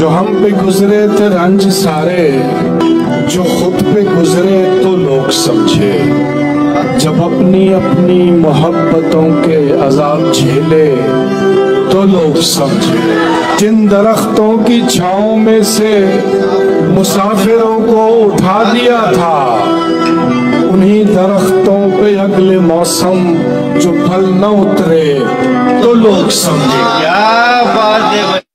जो हम पे गुजरे थे रंज सारे, जो खुद पे गुजरे तो लोग समझे। जब अपनी अपनी मोहब्बतों के अजाब झेले तो लोग समझे। जिन दरख्तों की छांव में से मुसाफिरों को उठा दिया था, उन्हीं दरख्तों पे अगले मौसम जो फल न उतरे तो लोग समझे। क्या बात है।